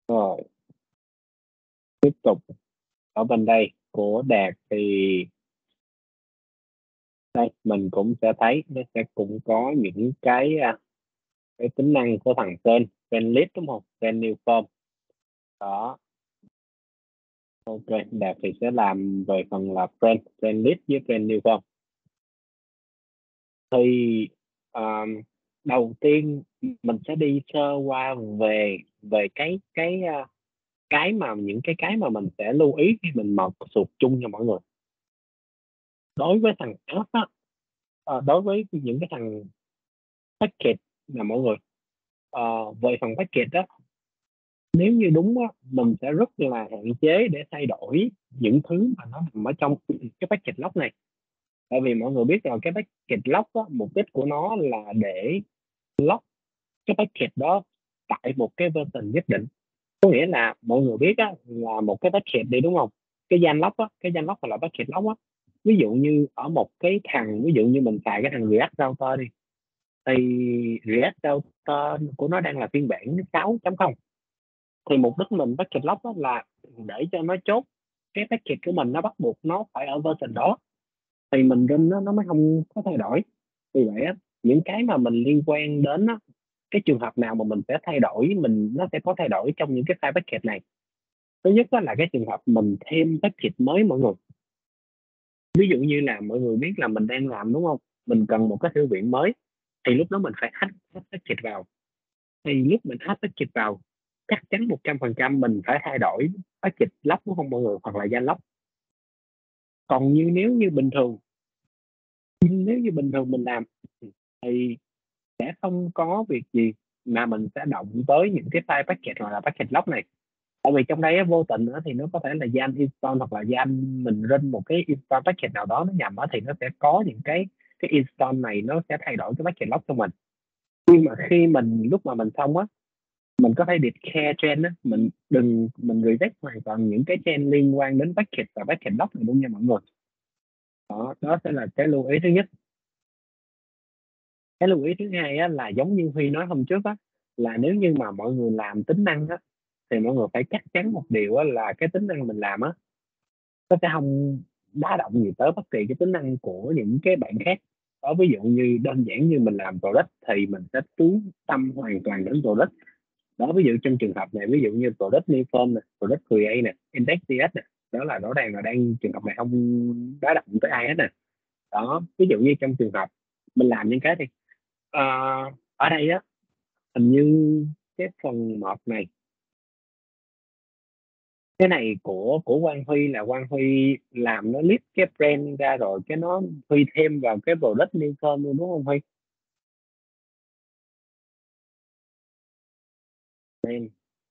Rồi, tiếp tục ở bên đây của Đạt thì đây mình cũng sẽ thấy nó sẽ cũng có những cái tính năng của thằng trên list đúng không? Trên new form đó. Ok, Đạt thì sẽ làm về phần là friend list với friend new form. Thì um, đầu tiên mình sẽ đi sơ qua về về cái mà những cái mà mình sẽ lưu ý khi mình mở sụt chung cho mọi người. Đối với thằng app á, đối với những cái thằng package là mọi người, về phần package đó, nếu như đúng á mình sẽ rất là hạn chế để thay đổi những thứ mà nó nằm ở trong cái package lock này. Tại vì mọi người biết rồi, cái package lock á, mục đích của nó là để lock cái package đó tại một cái version nhất định. Có nghĩa là mọi người biết á là một cái package đi đúng không, cái danh lock á, cái danh lock hoặc là package lock á, ví dụ như ở một cái thằng, ví dụ như mình xài cái thằng React router đi, thì React router của nó đang là phiên bản 6.0, thì mục đích mình package lock đó là để cho nó chốt cái package của mình nó bắt buộc nó phải ở version đó, thì mình run nó mới không có thay đổi. Vì vậy á, những cái mà mình liên quan đến á, cái trường hợp nào mà mình sẽ thay đổi, nó sẽ có thay đổi trong những cái file package này. Thứ nhất đó là cái trường hợp mình thêm package mới mọi người. Ví dụ như là mọi người biết là mình đang làm đúng không, mình cần một cái thư viện mới, thì lúc đó mình phải hack package vào. Thì lúc mình hack package vào, chắc chắn 100% mình phải thay đổi package lock đúng không mọi người, hoặc là danh lock. Còn nếu như bình thường, nếu như bình thường mình làm thì sẽ không có việc gì mà mình sẽ động tới những cái file package hoặc là package lock này. Tại vì trong đây á, vô tình á, thì nó có thể là danh install hoặc là danh mình run một cái install package nào đó nó nhầm á, thì nó sẽ có những cái install này nó sẽ thay đổi cái package lock cho mình. Nhưng mà khi lúc mà mình xong á, mình có thể declare chain á, mình reject hoàn toàn những cái chain liên quan đến package và package lock này luôn nha mọi người. Đó sẽ là cái lưu ý thứ nhất. Cái lưu ý thứ hai á, là giống như Huy nói hôm trước á, là nếu như mà mọi người làm tính năng á, thì mọi người phải chắc chắn một điều á, là cái tính năng mình làm á, nó sẽ không đá động gì tới bất kỳ cái tính năng của những cái bạn khác. Đó, ví dụ như đơn giản như mình làm product thì mình sẽ chú tâm hoàn toàn đến product. Đó, ví dụ trong trường hợp này, ví dụ như product new form nè, product create nè, index.ts nè, đó là rõ ràng là trường hợp này không đá động tới ai hết nè. Đó, ví dụ như trong trường hợp mình làm những cái thì ờ, ở đây á, hình như cái phần một này, cái này của Quang Huy, là Quang Huy làm nó list cái brand ra rồi cái nó Huy thêm vào cái product new form luôn đúng không Huy? Brand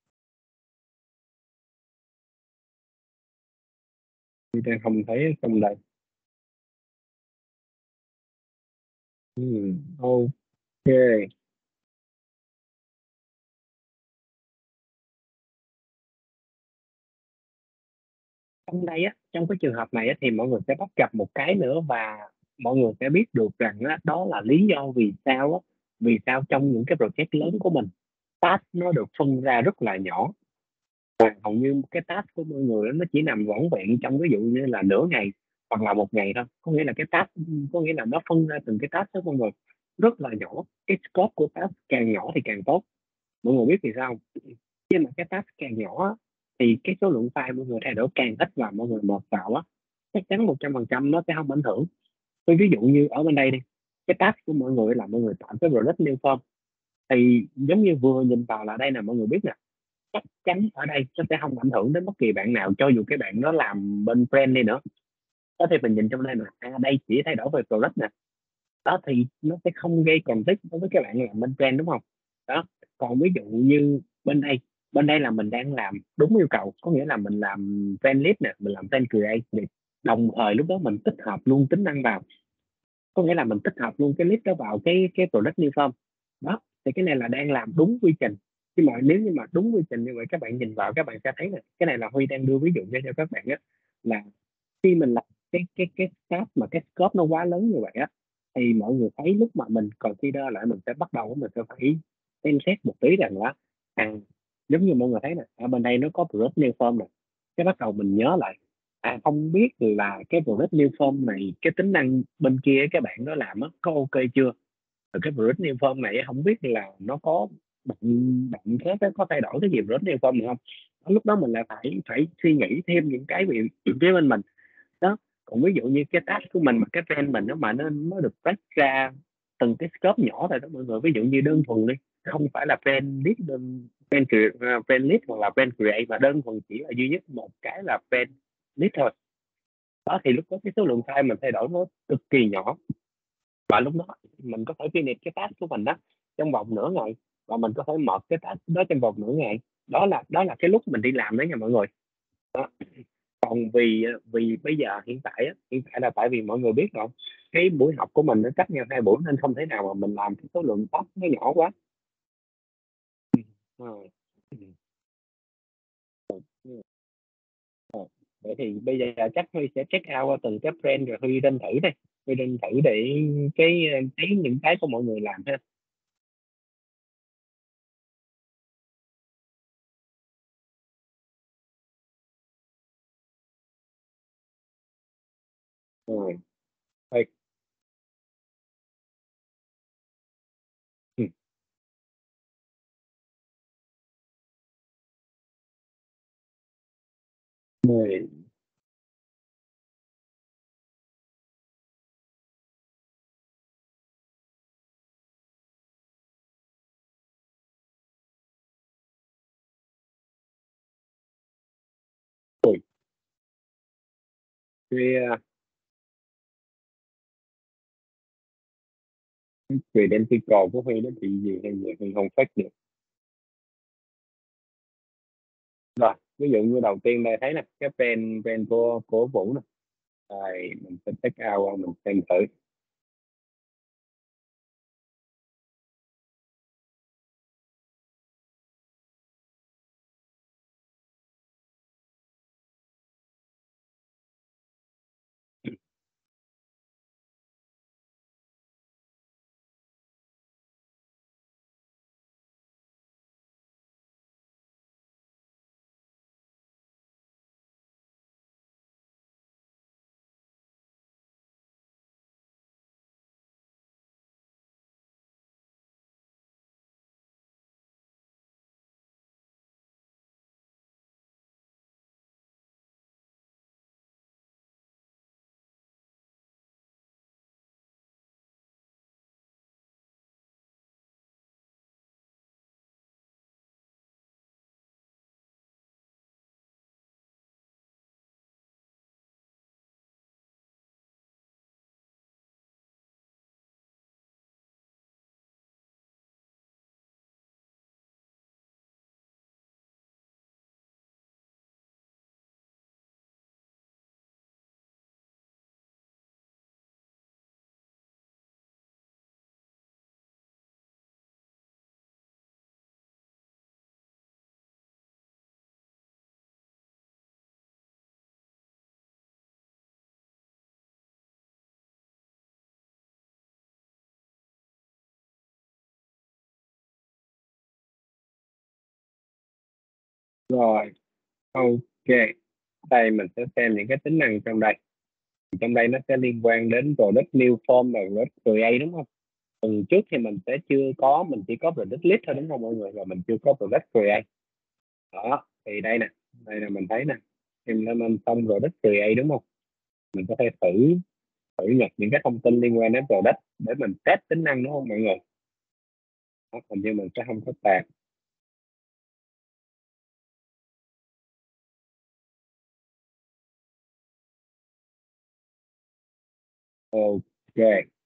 Huy đang không thấy ở trong đây. Ok, trong đây á, trong cái trường hợp này á, thì mọi người sẽ bắt gặp một cái nữa, và mọi người sẽ biết được rằng á, đó là lý do vì sao á, vì sao trong những cái project lớn của mình, task nó được phân ra rất là nhỏ. Hầu như cái task của mọi người nó chỉ nằm vỏn vẹn trong ví dụ như là nửa ngày hoặc là một ngày thôi. Có nghĩa là cái task, có nghĩa là nó phân ra từng cái task đó mọi người rất là nhỏ. Cái scope của task càng nhỏ thì càng tốt. Mọi người biết vì sao không? Khi mà cái task càng nhỏ á, thì cái số lượng file mọi người thay đổi càng ít và mọi người một vào á, chắc chắn 100% nó sẽ không ảnh hưởng. Tôi ví dụ như ở bên đây đi, cái task của mọi người là mọi người tạo cái product new form, thì giống như vừa nhìn vào là đây là mọi người biết nè, chắc chắn ở đây nó sẽ không ảnh hưởng đến bất kỳ bạn nào, cho dù cái bạn nó làm bên brand đi nữa. Có thể mình nhìn trong đây là đây chỉ thay đổi về product nè, đó thì nó sẽ không gây conflict đối với các bạn làm bên brand đúng không? Đó. Còn ví dụ như bên đây là mình đang làm đúng yêu cầu, có nghĩa là mình làm brand lead nè, mình làm brand create thì đồng thời lúc đó mình tích hợp luôn tính năng vào, có nghĩa là mình tích hợp luôn cái list đó vào cái product new form. Đó, thì cái này là đang làm đúng quy trình. Nhưng mà nếu như mà đúng quy trình như vậy, các bạn nhìn vào các bạn sẽ thấy này, cái này là Huy đang đưa ví dụ cho các bạn á, là khi mình làm cái task mà cái scope nó quá lớn như vậy á, thì mọi người thấy lúc mà mình consider lại, mình sẽ bắt đầu mình sẽ phải xem xét một tí rằng là à, Giống như mọi người thấy nè, ở bên đây nó có product new form nè, cái bắt đầu mình nhớ lại, không biết là cái product new form này, cái tính năng bên kia cái bạn đó làm á có ok chưa, rồi cái product new form này không biết là nó có bạn bạn khác á, có thay đổi cái gì product new form này không. Lúc đó mình lại phải phải suy nghĩ thêm những cái về phía bên mình đó. Còn ví dụ như cái task của mình mà cái trend mình nó mà nó được break ra từng cái scope nhỏ thôi đó mọi người, ví dụ như đơn thuần đi, không phải là trend lead trend lead hoặc là trend create, mà đơn thuần chỉ là duy nhất một cái là trend lead thôi đó, thì lúc đó cái số lượng file mình thay đổi nó cực kỳ nhỏ, và lúc đó mình có thể finish cái task của mình đó trong vòng nửa ngày, và mình có thể mở cái task đó trong vòng nửa ngày. Đó là cái lúc mình đi làm đấy nha mọi người đó. Còn vì vì bây giờ hiện tại là tại vì mọi người biết không, cái buổi học của mình nó cách nhau 2 buổi nên không thể nào mà mình làm cái số lượng task nó nhỏ quá. Ờ. Ừ. Ừ. Ờ. Vậy thì bây giờ chắc Huy sẽ check out qua từng cái brand rồi Huy lên thử đây, Huy lên thử để cái thấy những cái của mọi người làm ha. Rồi. Thôi. Ừ. Rồi. Ui, cái identical của Huy nó bị gì hay gì Huy không phát được. Rồi ví dụ như đầu tiên đây thấy nè, cái pen của Vũ nè, rồi mình sẽ check out qua mình xem thử. Rồi, ok, đây mình sẽ xem những cái tính năng trong đây. Trong đây nó sẽ liên quan đến product new form và product create đúng không. Trước thì mình chỉ có product list thôi đúng không mọi người, và mình chưa có product create đó. Thì đây nè, đây là mình thấy nè, em lên mình xong product create đúng không, mình có thể thử thử nhập những cái thông tin liên quan đến product để mình test tính năng đúng không mọi người. Đó, hình như mình sẽ không có tag. Ok.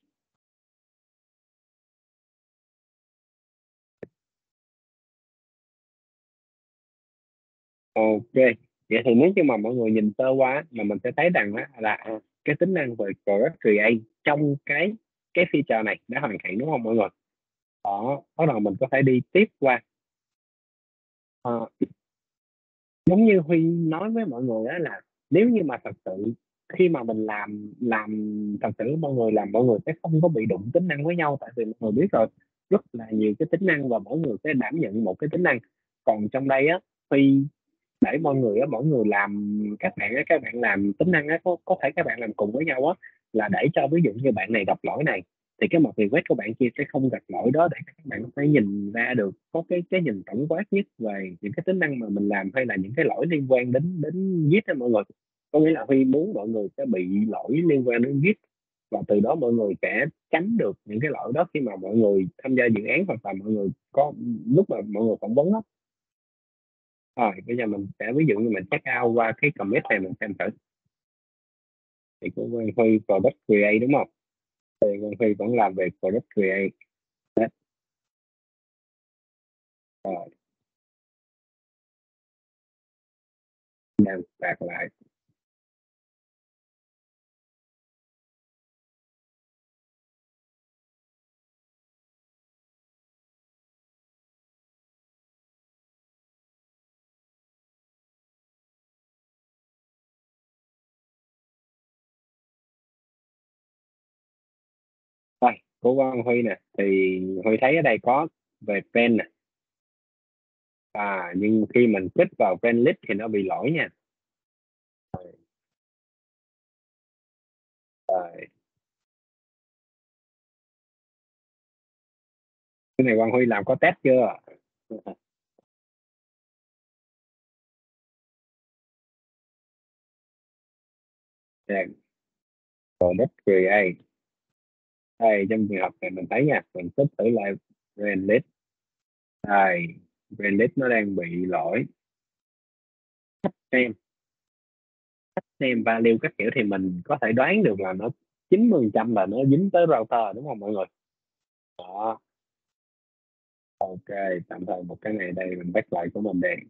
Ok, vậy thì nếu như mà mọi người nhìn sơ qua mà mình sẽ thấy rằng á, là cái tính năng về Product Create trong cái feature này đã hoàn thiện đúng không mọi người? Đó, bắt đầu mình có thể đi tiếp qua. Ờ, Giống như Huy nói với mọi người đó là nếu như mà thật sự khi mà mình làm thật sự mọi người sẽ không có bị đụng tính năng với nhau, tại vì mọi người biết rồi, rất là nhiều cái tính năng và mỗi người sẽ đảm nhận một cái tính năng. còn trong đây á, Huy để mọi người á, mỗi người làm, các bạn làm tính năng á, có thể các bạn làm cùng với nhau á, là để cho ví dụ như bạn này gặp lỗi này thì cái một request của bạn kia sẽ không gặp lỗi đó, để các bạn có thể nhìn ra được, có cái nhìn tổng quát nhất về những cái tính năng mà mình làm, hay là những cái lỗi liên quan đến đến Git đó mọi người. Có nghĩa là Huy muốn mọi người sẽ bị lỗi liên quan đến Git, và từ đó mọi người sẽ tránh được những cái lỗi đó khi mà mọi người tham gia dự án, hoặc là mọi người có lúc mà mọi người phỏng vấn á. Rồi bây giờ mình sẽ ví dụ như mình check out qua cái commit này, mình xem thử. Thì của Quang Huy product create đúng không? Thì Quang Huy vẫn làm về product create. Đấy. Rồi đang tạc lại. Rồi của Quang Huy nè, thì Huy thấy ở đây có về pen nè. Nhưng khi mình click vào pen list thì nó bị lỗi nha. Rồi cái này Quang Huy làm có test chưa? Đây, product create. Đây trong trường hợp này mình thấy nha, mình tích thử lại pen list. Đây, pen list nó đang bị lỗi. Xem value các kiểu thì mình có thể đoán được là nó 90% là nó dính tới router đúng không mọi người? Đó, ok, tạm thời một cái này đây mình back lại của mình đây.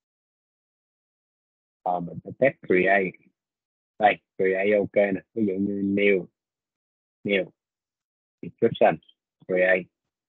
Mình sẽ test create. Đây create ok nè, ví dụ như new description create.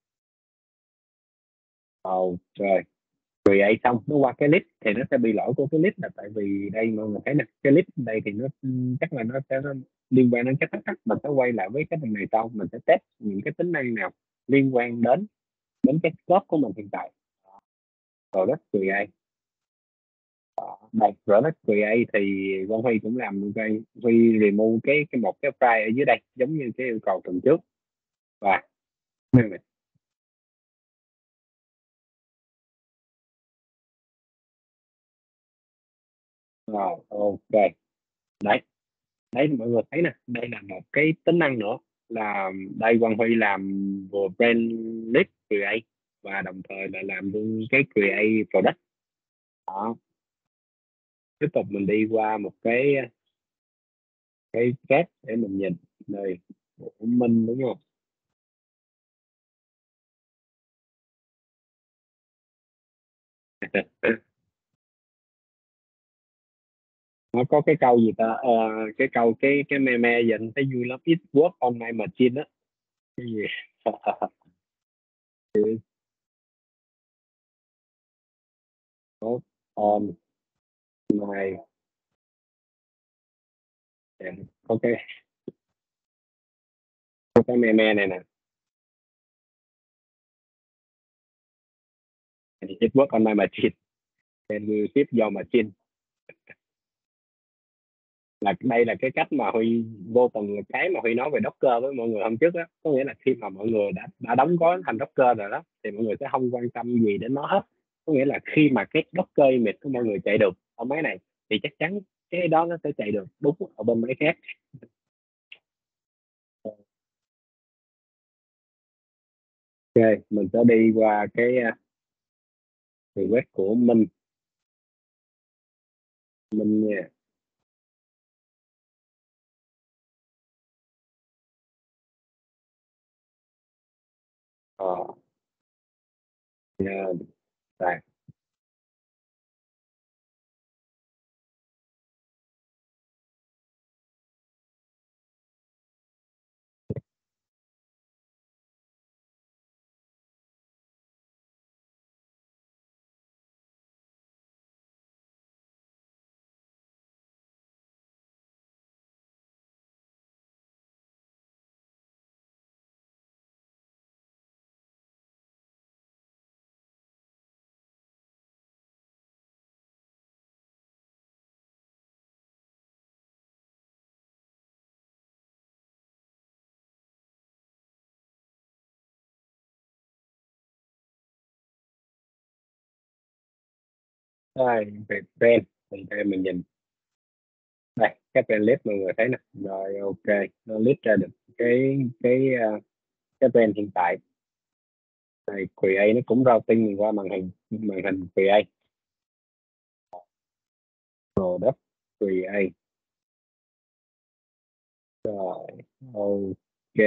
Ok, create xong nó qua cái list thì nó sẽ bị lỗi của cái list, là tại vì đây mọi người thấy nè, cái list đây thì nó chắc là nó liên quan đến cái thắc mắc. Mình sẽ quay lại với cái thằng này sau, mình sẽ test những cái tính năng nào liên quan đến đến cái scope của mình hiện tại. Product create. Đây product create thì Quang Huy cũng làm cái Huy remove cái một cái file ở dưới đây giống như cái yêu cầu tuần trước. Và rồi ok, đấy, đấy mọi người thấy nè, đây là một cái tính năng nữa, là đây Quang Huy làm vừa brand list create và đồng thời là làm luôn cái create product. Đó, tiếp tục mình đi qua một cái chat để mình nhìn. Đây của Minh đúng không? Nó có cái câu gì ta? Cái câu cái meme dành thấy vui lắm, it work on my machine á. Cái gì? Work on my, có cái meme này nè, it work on my machine and will ship your machine. Là đây là cái cách mà Huy vô tình, cái mà Huy nói về Docker với mọi người hôm trước á, có nghĩa là khi mà mọi người đã đóng gói thành Docker rồi đó thì mọi người sẽ không quan tâm gì đến nó hết. Có nghĩa là khi mà cái Docker image của mọi người chạy được ở máy này thì chắc chắn cái đó nó sẽ chạy được đúng ở bên máy khác. Ok, mình sẽ đi qua cái request của Minh nha. Ờ, nha, đây. Rồi về brand thì đây mình nhìn đây cái brand list mọi người thấy nè, rồi ok, nó list ra được cái brand hiện tại này. Create nó cũng routing mình qua màn hình Create, product Create, rồi ok.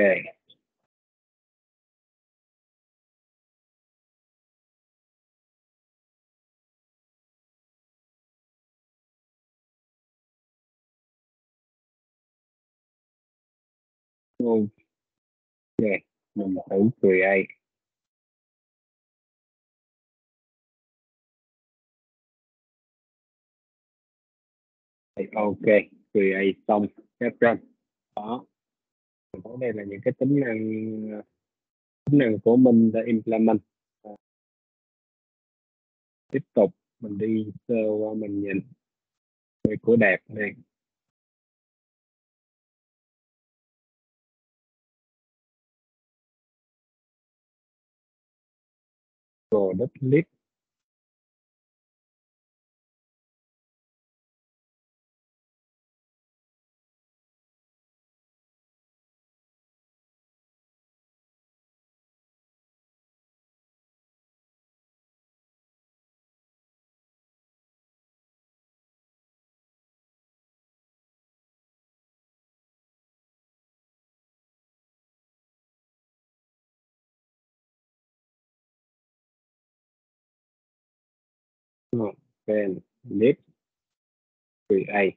Ok, mình thử Create. Thì ok, Create xong cái brand đó. Mình thấy đây là những cái tính năng của mình đã implement. À, tiếp tục mình đi sơ qua mình nhìn về của đẹp này, product list. Brand list Create,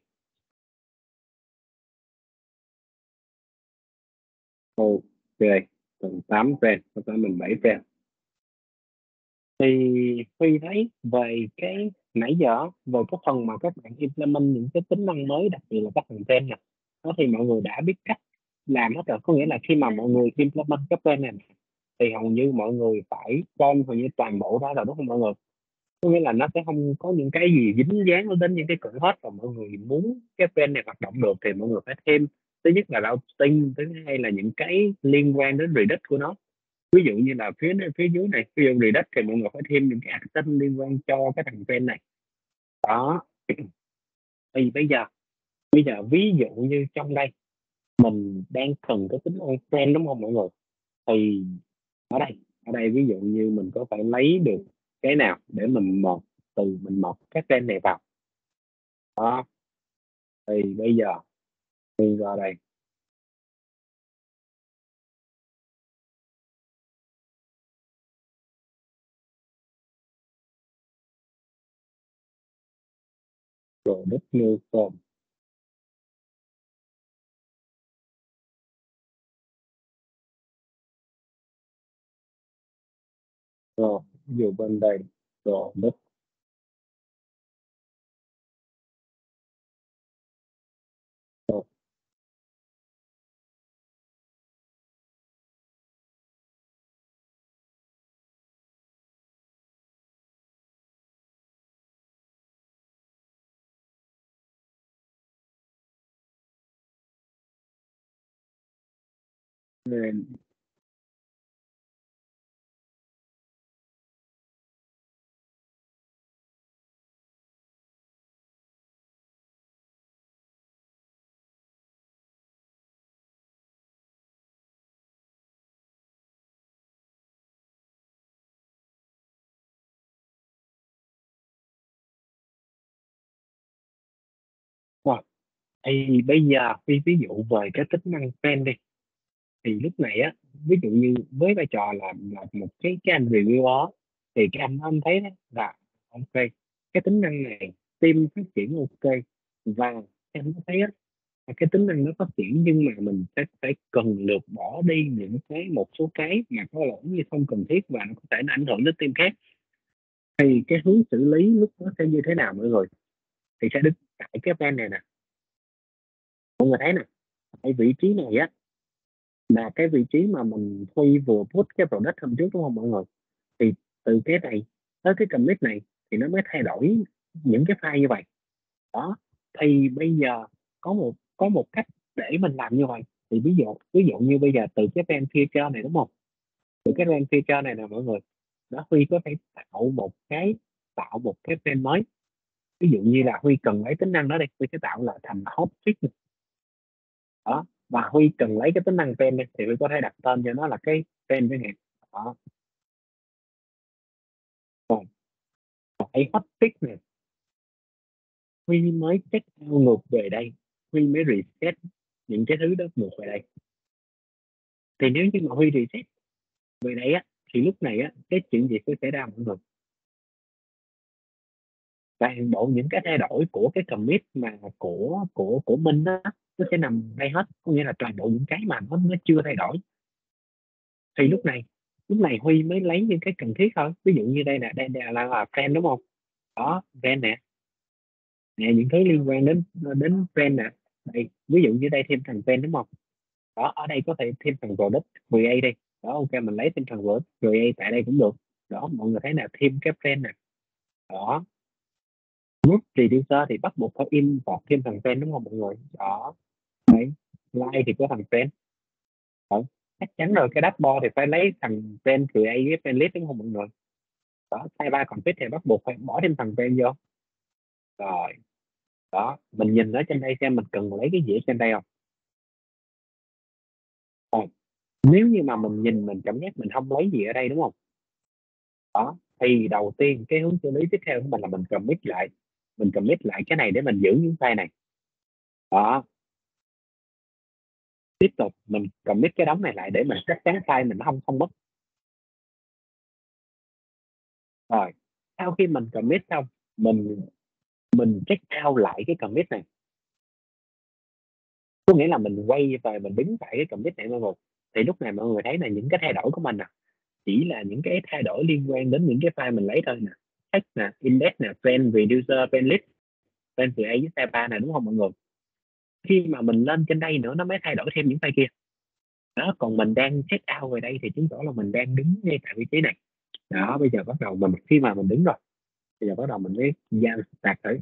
ok, tầng 8 brand, có tới mình 7 brand. Thì Huy thấy về cái nãy giờ về cái phần mà các bạn implement những cái tính năng mới, đặc biệt là các phần brand này đó, thì mọi người đã biết cách làm hết rồi. Có nghĩa là khi mà mọi người implement cái brand này thì hầu như mọi người phải con hầu như toàn bộ đó rồi, đúng không mọi người? Có nghĩa là nó sẽ không có những cái gì dính dáng đến những cái cỡ hết, và mọi người muốn cái brand này hoạt động được thì mọi người phải thêm, thứ nhất là routing, thứ hai là những cái liên quan đến Redux của nó. Ví dụ như là phía dưới này, ví dụ Redux thì mọi người phải thêm những cái action liên quan cho cái thằng brand này đó. Thì bây giờ ví dụ như trong đây mình đang cần cái tính on trend, đúng không mọi người? Thì ở đây ví dụ như mình có phải lấy được cái nào để mình mọc cái trend này vào đó. Thì bây giờ đi vào đây, rồi đất new form, rồi ví dụ bên đây rồi đất, rồi nên rồi. Thì bây giờ ví dụ về cái tính năng trend đi, thì lúc này á, ví dụ như với vai trò là một cái anh review đó, thì cái anh thấy đó là ok, cái tính năng này team phát triển ok, và em có thấy á, là cái tính năng nó phát triển nhưng mà mình sẽ phải cần lược bỏ đi một số cái mà có lỗi như không cần thiết và nó có thể nó ảnh hưởng đến team khác. Thì cái hướng xử lý lúc đó sẽ như thế nào mọi người? Thì sẽ đứng tại cái plan này nè, mọi người thấy nè, cái vị trí này á là cái vị trí mà mình Huy vừa put cái product hôm trước, đúng không mọi người? Thì từ cái này tới cái commit này thì nó mới thay đổi những cái file như vậy đó. Thì bây giờ có một cách để mình làm như vậy. Thì ví dụ như bây giờ từ cái brand feature này, đúng không? Từ cái brand feature này nè mọi người, đó Huy có thể tạo một cái brand mới. Ví dụ như là Huy cần lấy tính năng đó đi, Huy sẽ tạo là thành hot fix đó, và Huy cần lấy cái tính năng trend đi thì Huy có thể đặt tên cho nó là cái trend chẳng hạn đó. Còn cái hot fix này Huy mới check out ngược về đây, Huy mới reset những cái thứ đó ngược về đây. Thì nếu như mà Huy reset về đây á thì lúc này á cái chuyện gì sẽ xảy ra mọi người? Toàn bộ những cái thay đổi của cái commit mà của Minh á nó sẽ nằm đây hết, có nghĩa là toàn bộ những cái mà nó chưa thay đổi. Thì lúc này Huy mới lấy những cái cần thiết thôi. Ví dụ như đây nè, đây là friend đúng không? Đó, friend nè, nè những cái liên quan đến đến friend nè. Đây ví dụ như đây thêm thằng friend đúng không? Đó, ở đây có thể thêm thằng product create đi. Đó, ok, mình lấy thêm thằng product create tại đây cũng được. Đó, mọi người thấy là thêm cái friend nè. Đó, group reducer thì bắt buộc phải import thêm thằng friend đúng không mọi người? Đó, đấy, like thì có thằng friend. Đó, chắc chắn rồi, cái dashboard thì phải lấy thằng friend create với friend list đúng không mọi người? Đó, sidebar config thì bắt buộc phải bỏ thêm thằng friend vô. Rồi, đó, mình nhìn ở trên đây xem mình cần lấy cái gì ở trên đây không? Rồi, nếu như mà mình nhìn mình cảm giác mình không lấy gì ở đây đúng không? Đó, thì đầu tiên cái hướng xử lý tiếp theo của mình là mình commit lại cái này để mình giữ những file này. Đó, tiếp tục mình commit cái đống này lại để mình chắc chắn file mình nó không không mất. Rồi, sau khi mình commit xong, mình mình check out lại cái commit này, có nghĩa là mình quay về mình đứng tại cái commit này mọi người. Thì lúc này mọi người thấy là những cái thay đổi của mình nè chỉ là những cái thay đổi liên quan đến những cái file mình lấy thôi nè, text nè, index nè, friend reducer, friend list, friend create với sidebar nè, đúng không mọi người? Khi mà mình lên trên đây nữa nó mới thay đổi thêm những file kia. Đó, còn mình đang check out về đây thì chứng tỏ là mình đang đứng ngay tại vị trí này. Đó, bây giờ bắt đầu mình khi mà mình đứng rồi, bây giờ bắt đầu mình mới giao start thử.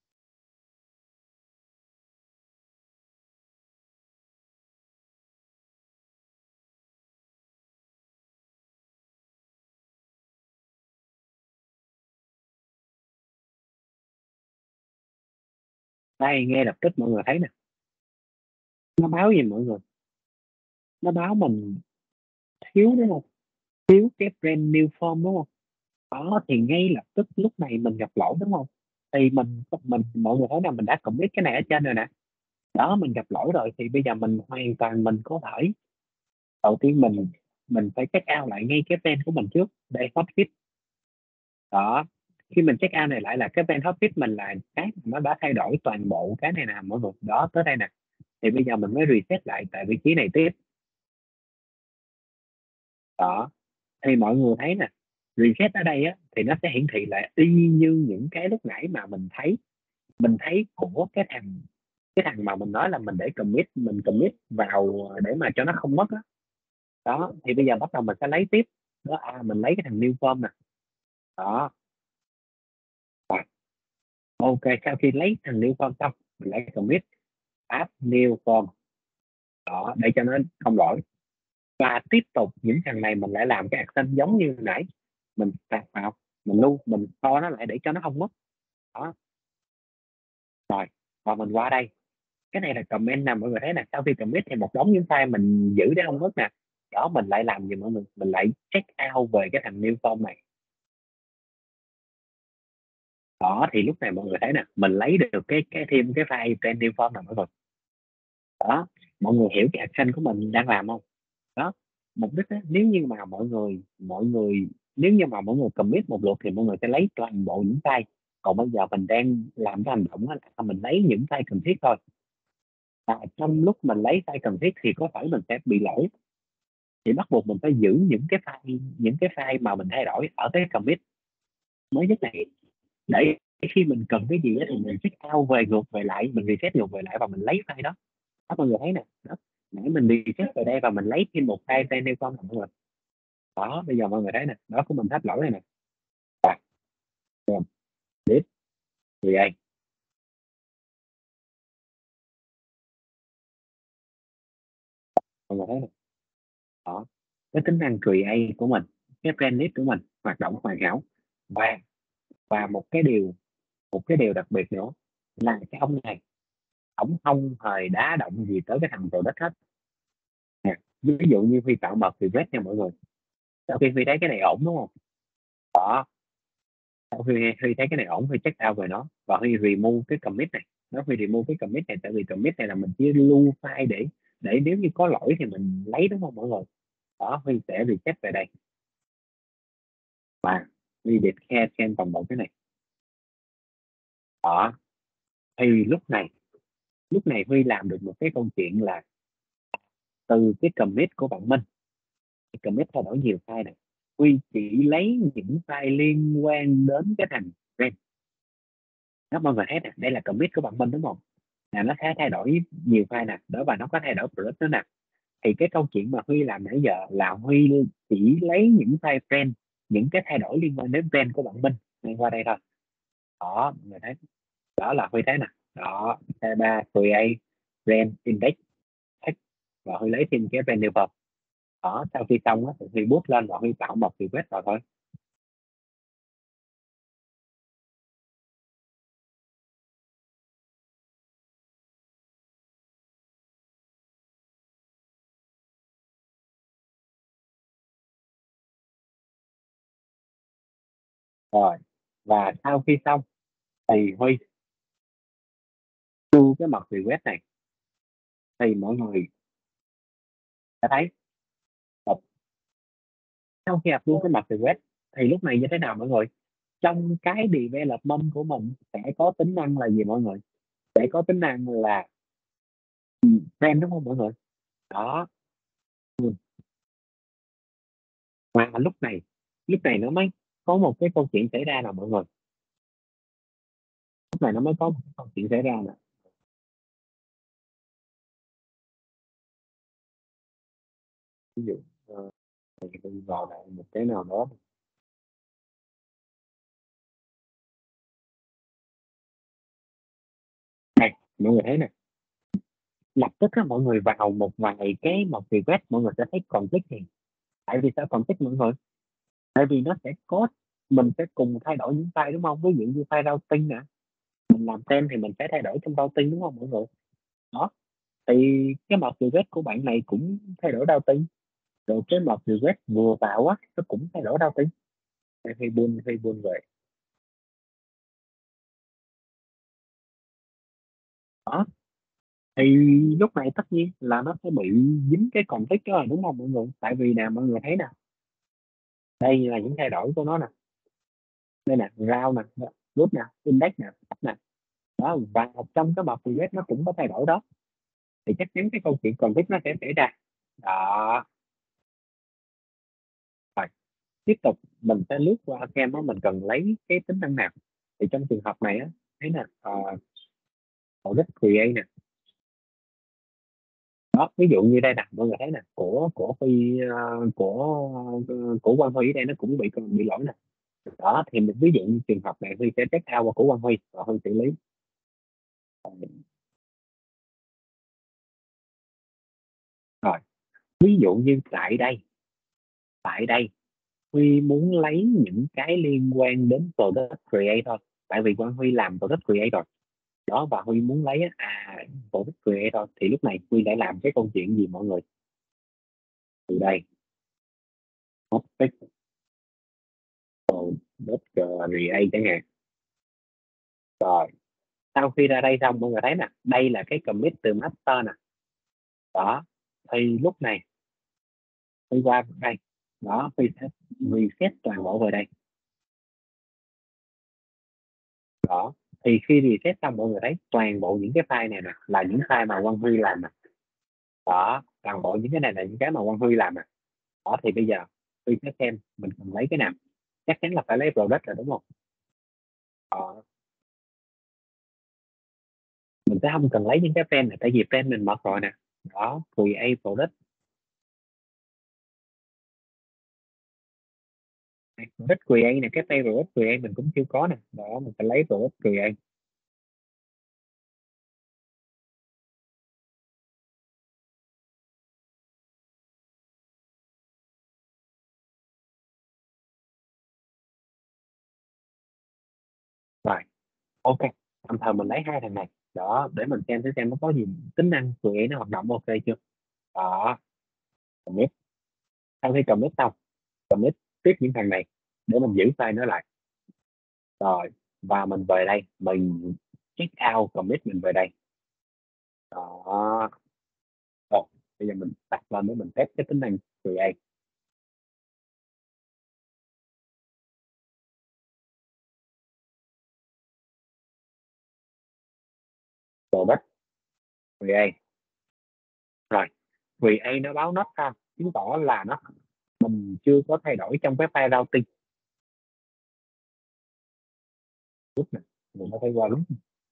Đây, ngay lập tức mọi người thấy nè, nó báo gì mọi người? Nó báo mình thiếu đúng không? Thiếu cái brand new form đúng không? Đó, thì ngay lập tức lúc này mình gặp lỗi đúng không? Thì mình mọi người thấy là mình đã commit cái này ở trên rồi nè. Đó, mình gặp lỗi rồi thì bây giờ mình hoàn toàn mình có thể, đầu tiên mình phải check out lại ngay cái brand của mình trước. Đây, hotfix. Đó, khi mình check out này lại là cái brand hotfix mình là cái mà nó đã thay đổi toàn bộ cái này nè mọi người. Đó, tới đây nè, thì bây giờ mình mới reset lại tại vị trí này tiếp. Đó, thì mọi người thấy nè, reset ở đây á thì nó sẽ hiển thị lại y như những cái lúc nãy mà mình thấy của cái thằng mà mình nói là mình commit vào để mà cho nó không mất á. Đó, thì bây giờ bắt đầu mình sẽ lấy tiếp. Đó, mình lấy cái thằng new form nè. Đó, rồi, ok, sau khi lấy thằng new form xong mình lấy commit add new form. Đó, để cho nó không lỗi. Và tiếp tục những thằng này mình lại làm cái action giống như nãy, mình tạt vào, mình lưu, mình to nó lại để cho nó không mất. Đó, rồi, và mình qua đây, cái này là comment nè mọi người thấy nè, sau khi commit thì một đống những file mình giữ để không mất nè. Đó, mình lại làm gì mọi người? Mình lại check out về cái thằng new form này. Đó, thì lúc này mọi người thấy nè, mình lấy được cái thêm cái file trên new form này mọi người. Đó, mọi người hiểu cái action của mình đang làm không? Đó, mục đích á, nếu như mà mọi người nếu như mà mọi người commit một lượt thì mọi người sẽ lấy toàn bộ những file. Còn bây giờ mình đang làm cái hành động á là mình lấy những file cần thiết thôi. Và trong lúc mình lấy file cần thiết thì có phải mình sẽ bị lỗi, thì bắt buộc mình phải giữ những cái file mà mình thay đổi ở cái commit mới nhất này, để khi mình cần cái gì á thì mình check out về ngược về lại, mình reset ngược về lại và mình lấy file đó. Đó, mọi người thấy nè. Đó, nãy mình reset về đây và mình lấy thêm một file tên nêu con mọi người. Đó, bây giờ mọi người thấy nè, đó của mình hết lỗi này nè. Rồi, rồi, tiếp thì đây, mọi người thấy nè. Đó, cái tính năng create của mình, cái brand list của mình hoạt động hoàn hảo. và và một cái điều Một cái điều đặc biệt nữa là cái ông này, ổng không hề đá động gì tới cái thằng product hết nè. Ví dụ như Huy tạo mật thì vết nha mọi người, sau khi Huy thấy cái này ổn đúng không, đó, sau khi Huy thấy cái này ổn, Huy check out về nó và Huy remove cái commit này. Nó Huy remove cái commit này tại vì commit này là mình chỉ lưu file để nếu như có lỗi thì mình lấy đúng không mọi người. Đó, Huy sẽ reset về đây và Huy declare trên toàn bộ cái này. Đó, thì lúc này Huy làm được một cái câu chuyện là từ cái commit của bạn Minh, cái commit thay đổi nhiều file này, Huy chỉ lấy những file liên quan đến cái thằng brand. Đó, mọi người thấy nè, đây là commit của bạn Minh đúng không, là nó sẽ thay đổi nhiều file nè đó, và nó có thay đổi product nữa nè. Thì cái câu chuyện mà Huy làm nãy giờ là Huy chỉ lấy những file brand, những cái thay đổi liên quan đến brand của bạn Minh liên qua đây thôi. Đó, mọi người thấy, đó là Huy thấy nè, đó, ba create brand index text, và Huy lấy thêm cái brand new vào. Đó, sau khi xong á thì Huy bút lên và Huy tạo một request vào thôi. Rồi, và sau khi xong thì Huy thu cái mật request này, thì mọi người sẽ thấy một, sau khi approve cái mật request thì lúc này như thế nào mọi người, trong cái development của mình sẽ có tính năng là gì mọi người, sẽ có tính năng là friend đúng không mọi người. Đó, mà lúc này nó mới có một cái câu chuyện xảy ra nào mọi người, lúc này nó mới có một cái câu chuyện xảy ra nè. Ví dụ mình vào lại một cái nào đó này, mọi người thấy nè, lập tức á mọi người vào một vài cái một request mọi người sẽ thấy conflict gì. Tại vì sao conflict mọi người, tại vì nó sẽ có, mình sẽ cùng thay đổi những file đúng không, ví dụ như file routing nè, mình làm tên thì mình sẽ thay đổi trong routing đúng không mọi người. Đó, thì cái mật request của bạn này cũng thay đổi routing, rồi cái mật request vừa vào á nó cũng thay đổi routing. Hay buôn về. Đó, thì lúc này tất nhiên là nó sẽ bị dính cái conflict đó rồi đúng không mọi người, tại vì nè mọi người thấy nè, đây là những thay đổi của nó nè, đây nè, round nè, root nè, index nè, tab nè. Đó, và trong cái mật request nó cũng có thay đổi đó, thì chắc chắn cái câu chuyện conflict nó sẽ xảy ra. Đó, rồi tiếp tục mình sẽ lướt qua kem đó, mình cần lấy cái tính năng nào. Thì trong trường hợp này á, thấy nè, audit create nè. Đó, ví dụ như đây nè mọi người thấy nè, của Phi của Quang Huy ở đây nó cũng bị lỗi nè. Đó, thì mình ví dụ như trường hợp này Huy sẽ check out qua của Quang Huy và Huy xử lý. Rồi, ví dụ như tại đây Huy muốn lấy những cái liên quan đến product create thôi, tại vì Quang Huy làm product create rồi. Đó, và Huy muốn lấy product create thôi, thì lúc này Huy đã làm cái câu chuyện gì mọi người, từ đây object product create chẳng hạn. Rồi, sau khi ra đây xong mọi người thấy nè, đây là cái commit từ master nè. Đó, thì lúc này Huy qua đây, đó Huy sẽ reset toàn bộ về đây. Đó, thì khi reset xong mọi người thấy toàn bộ những cái file này nè là những file mà Quang Huy làm nè. Đó, toàn bộ những cái này là những cái mà Quang Huy làm nè. Đó, thì bây giờ Huy sẽ xem mình cần lấy cái nào, chắc chắn là phải lấy product rồi đúng không. Đó, mình sẽ không cần lấy những cái fan này tại vì fan mình mất rồi nè. Đó, create product, product create này, cái fan product create mình cũng chưa có nè. Đó, mình phải lấy product create. Rồi, Ok, tạm thời mình lấy hai thằng này đó để mình xem thử xem nó có gì tính năng create nó hoạt động ok chưa. Đó, commit. Sau khi commit xong, commit tiếp những thằng này để mình giữ file nó lại. Rồi, và mình về đây mình check out commit, mình về đây. Đó. Rồi, bây giờ mình đặt lên để mình test cái tính năng create. Product create. Rồi, create nó báo not ra, chứng tỏ là nó mình chưa có thay đổi trong cái file routing. Lúc này mình có thể qua lúc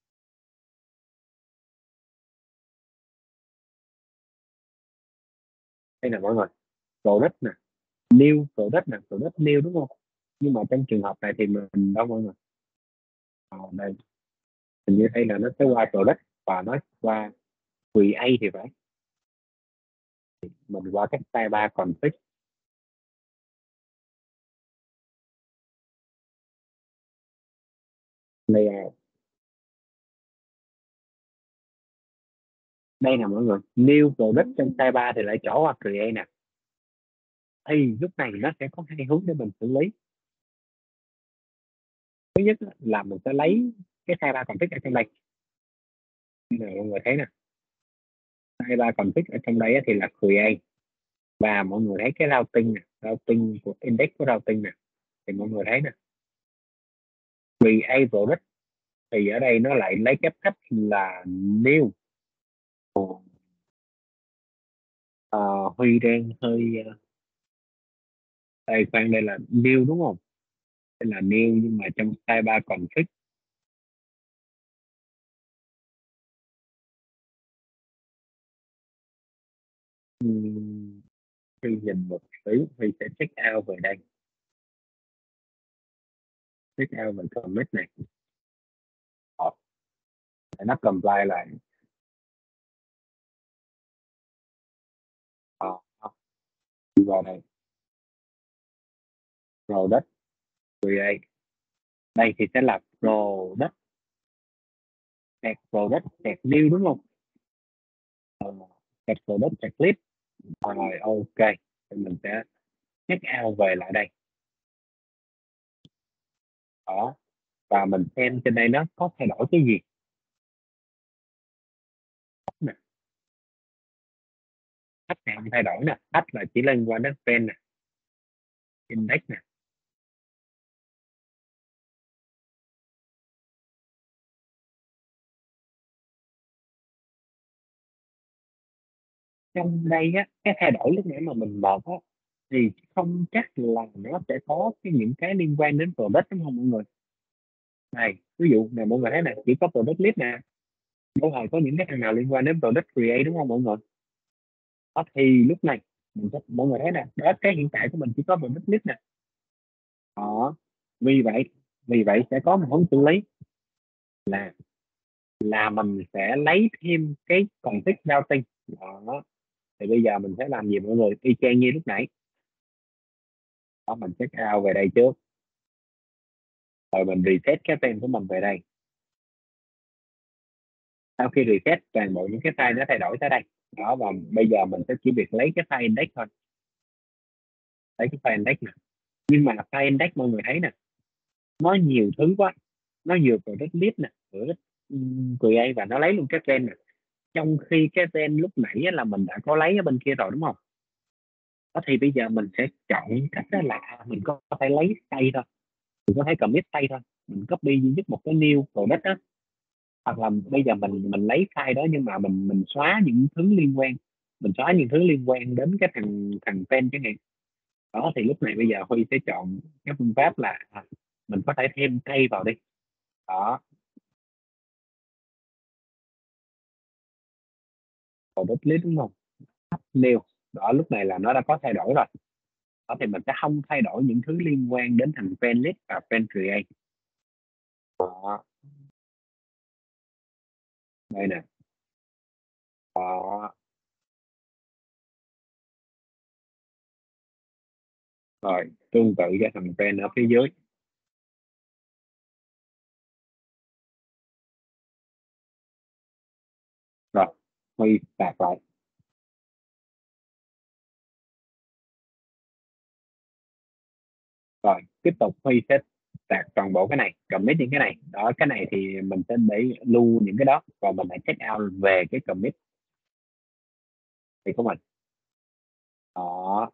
đây nè mọi người. Product nè, new product nè, product new đúng không? Nhưng mà trong trường hợp này thì mình đâu mọi người. Đây hình như đây là nó sẽ qua product và nó qua create thì phải. Mình qua các tay ba config layout. Đây nè mọi người, new product trong tay ba thì lại chỗ qua create nè. Thì lúc này nó sẽ có hai hướng để mình xử lý. Thứ nhất là mình sẽ lấy cái tay ba config ở trong đây. Như này mọi người thấy nè, tay ba config ở trong đây thì là create, và mọi người thấy cái routing nè, routing của index của routing nè, thì mọi người thấy nè, create product thì ở đây nó lại lấy cái cách là new. Ờ, Huy đang hơi đây khoan, đây là new đúng không? Đây là new nhưng mà trong style ba config. Huy nhìn một tí, Huy sẽ check out về đây, check out về commit này. Ờ, để nó comply lại. Ờ, đi vào đây, product create. Đây thì sẽ là product, tag product, tag new đúng không? Ờ, tag product, tag list. Rồi ok, thì mình sẽ check out về lại đây. Đó, và mình xem trên đây nó có thay đổi cái gì nè. H này không thay đổi nè, H là chỉ liên quan đến trend nè, index nè. Trong đây á, cái thay đổi lúc nãy mà mình một á thì không chắc là nó sẽ có những cái liên quan đến product đúng không mọi người? Này ví dụ này mọi người thấy này, chỉ có product list nè, đâu phải có những cái thằng nào liên quan đến product create đúng không mọi người? Đó, thì lúc này mọi người thấy nè, đó cái hiện tại của mình chỉ có product list nè. Đó, vì vậy sẽ có một hướng xử lý là mình sẽ lấy thêm cái config routing. Đó, thì bây giờ mình sẽ làm gì mọi người, y chang như lúc nãy. Đó, mình check out về đây trước, rồi mình reset cái tên của mình về đây. Sau khi reset toàn bộ những cái file nó thay đổi tới đây. Đó, và bây giờ mình sẽ chỉ việc lấy cái file index thôi, lấy cái file index nè. Nhưng mà file index mọi người thấy nè, nó nhiều thứ quá, nó vừa product list nè, product create, và nó lấy luôn cái tên nè, trong khi cái tên lúc nãy á, là mình đã có lấy ở bên kia rồi đúng không? Đó, thì bây giờ mình sẽ chọn cách đó là mình có thể lấy tay thôi, mình có thể commit tay thôi, mình copy duy nhất một cái new product đó. Hoặc là bây giờ mình lấy file đó nhưng mà mình xóa những thứ liên quan, mình xóa những thứ liên quan đến cái thằng thằng tên chẳng hạn. Đó, thì lúc này bây giờ Huy sẽ chọn cái phương pháp là mình có thể thêm cây vào đi. Đó, product list đúng không? New. Đó, lúc này là nó đã có thay đổi rồi. Đó, thì mình sẽ không thay đổi những thứ liên quan đến thằng friend list và friend create. Đó, đây nè. Đó, rồi tương tự cho thằng friend ở phía dưới. Rồi, Huy start lại. Rồi, tiếp tục Huy sẽ start toàn bộ cái này, commit những cái này. Đó, cái này thì mình sẽ để lưu những cái đó và mình hãy check out về cái commit thì của mình. Đó,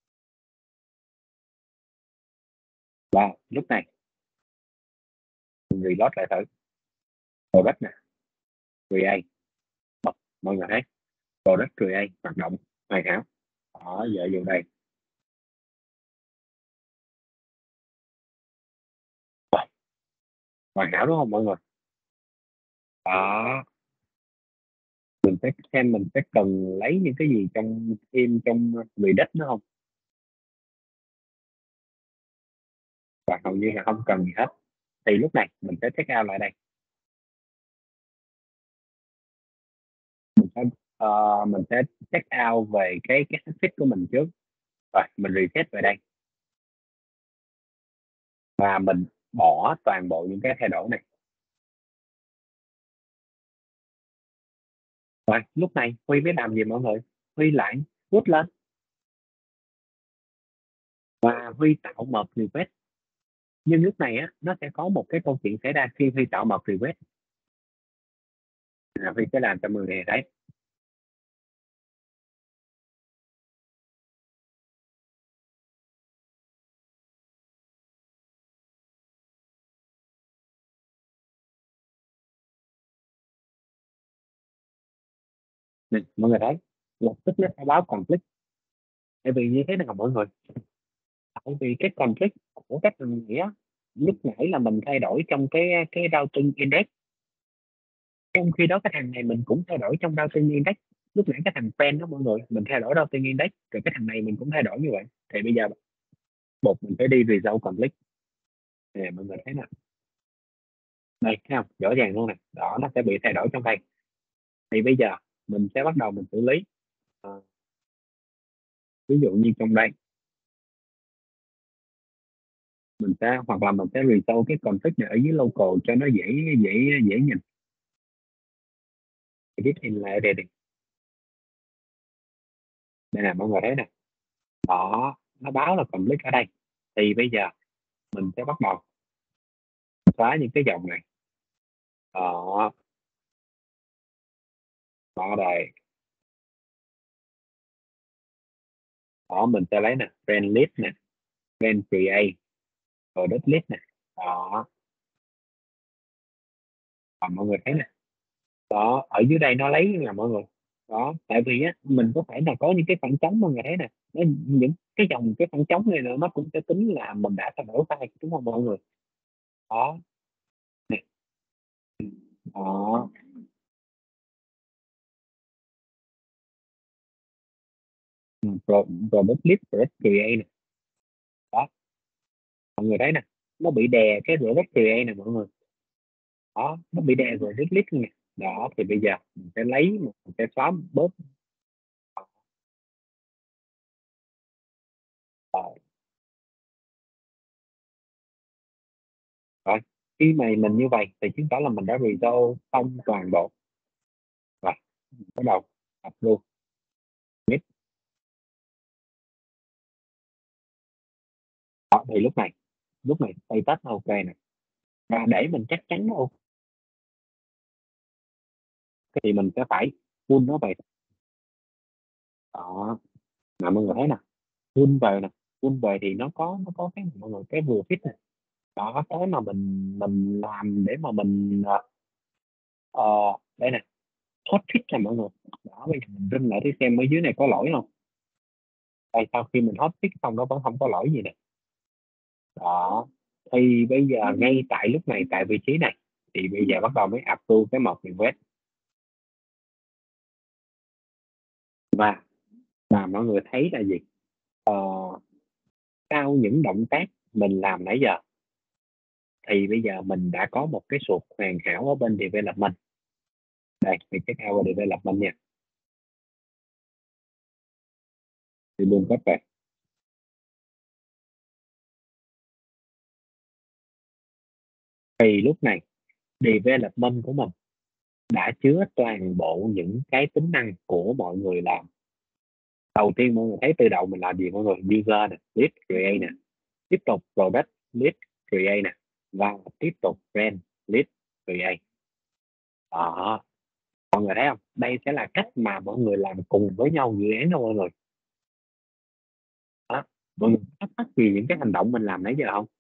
và lúc này mình reload lại thử. Product nè, create. Bật, mọi người thấy product create hoạt động hoàn hảo. Đó, giờ vô đây. Rồi, hoàn hảo đúng không mọi người? Đó, mình sẽ xem mình sẽ cần lấy những cái gì trong thêm trong Redux nữa không, và hầu như là không cần gì hết. Thì lúc này mình sẽ check out lại đây. mình sẽ mình sẽ check out về cái search của mình trước. Rồi mình reset về đây và mình bỏ toàn bộ những cái thay đổi này. Rồi lúc này Huy biết làm gì mọi người? Huy lại put lên và Huy tạo một request. Nhưng lúc này á nó sẽ có một cái câu chuyện xảy ra khi Huy tạo một request. Huy sẽ làm cho mọi người thấy. Nè, mọi người thấy lập tức nó sẽ báo conflict. Tại vì như thế nào mọi người? Tại vì cái conflict của các thằng này á, lúc nãy là mình thay đổi trong cái routing index, trong khi đó cái thằng này mình cũng thay đổi trong routing index. Lúc nãy cái thằng friend đó mọi người, mình thay đổi routing index, rồi cái thằng này mình cũng thay đổi như vậy. Thì bây giờ buộc mình phải đi resolve conflict. Nè mọi người thấy nè, đây thấy không, rõ ràng luôn nè, đó nó sẽ bị thay đổi trong đây. Thì bây giờ mình sẽ bắt đầu mình xử lý. Ờ, ví dụ như trong đây mình sẽ, hoặc là mình sẽ resolve cái conflict này ở dưới local cho nó dễ dễ dễ nhìn. Edit in lại đây đi. Đây nè mọi người thấy nè, đó nó báo là conflict ở đây. Thì bây giờ mình sẽ bắt đầu xóa những cái dòng này. Đó, đó đây. Đó mình sẽ lấy nè, friend list nè, friend create, product list nè. Đó, và mọi người thấy nè, đó ở dưới đây nó lấy nè mọi người. Đó, tại vì á mình có phải là có những cái khoảng trống, mọi người thấy nè, những cái dòng cái khoảng trống này nó cũng sẽ tính là mình đã thay đổi file đúng không mọi người? Đó nè, đó. Ừ, product list, product create nè. Đó, mọi người thấy nè, nó bị đè cái product create nè mọi người. Đó, nó bị đè rồi list nè. Đó thì bây giờ mình sẽ lấy, mình sẽ xóa bớt. Rồi, rồi. Khi mà mình như vậy thì chứng tỏ là mình đã resolve xong toàn bộ. Rồi bắt đầu approve commit. Đó, thì lúc này status nó ok nè, và để mình chắc chắn nó ok thì mình sẽ phải pull nó về. Đó, mà mọi người thấy nè, pull về nè, pull về thì nó có cái mọi người, cái vừa fit nè. Đó, cái mà mình làm để mà mình ờ, đây nè, hot fix nè mọi người. Đó, bây giờ mình run lại để xem ở dưới này có lỗi không. Đây, sau khi mình hot fix xong nó vẫn không có lỗi gì nè. Đó, thì bây giờ ngay tại lúc này, tại vị trí này, thì bây giờ bắt đầu mới approve cái một request. và và mọi người thấy là gì? Ờ, sau những động tác mình làm nãy giờ thì bây giờ mình đã có một cái sụt hoàn hảo ở bên development. Đây mình check out ở development nha, thì luôn có về. Thì lúc này development của mình đã chứa toàn bộ những cái tính năng của mọi người làm. Đầu tiên mọi người thấy từ đầu mình làm gì mọi người? User nè, list create nè, tiếp tục product list create nè, và tiếp tục brand list create. Đó, mọi người thấy không, đây sẽ là cách mà mọi người làm cùng với nhau dự án đó mọi người. Đó, mọi người thắc mắc gì những cái hành động mình làm nãy giờ không?